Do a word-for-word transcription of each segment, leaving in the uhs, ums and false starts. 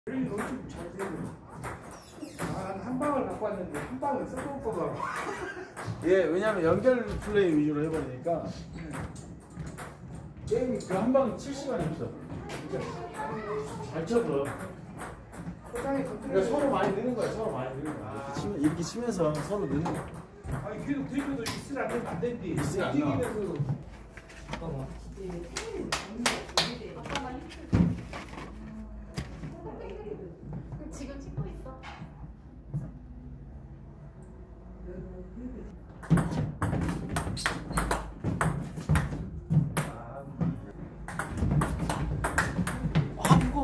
한 방을 갖고 왔는데 한 방을 써볼 거가. 예, 왜냐면 연결 플레이 위주로 해버리니까 게임이 그 한 방 칠 시간이 없어. 잘 쳐도. 그러니까 서로 많이 느는 거야, 서로 많이 느는 거야. 이렇게, 치면, 이렇게 치면서 서로 느는 거야. 아니 계속 들켜도 있을 안 되면 안 된디. 있을 안 나와. 잠깐만. 지금 찍고 있어. 아, 이거.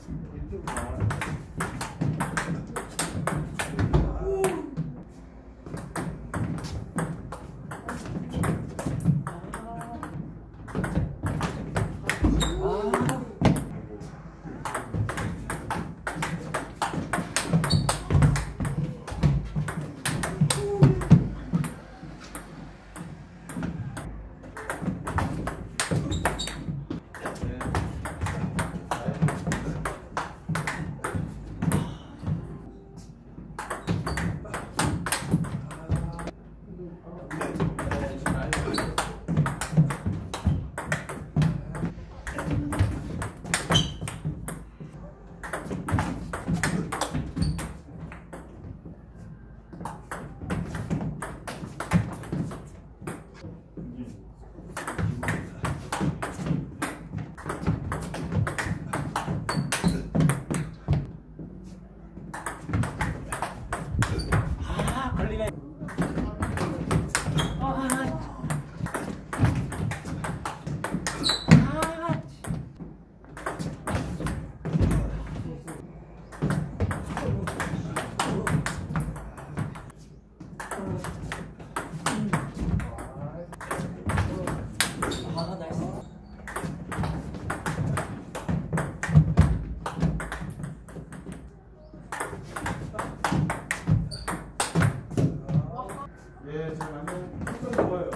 예, 지금 완전 좀 좋아요.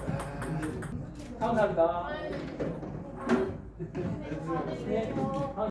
감사합니다.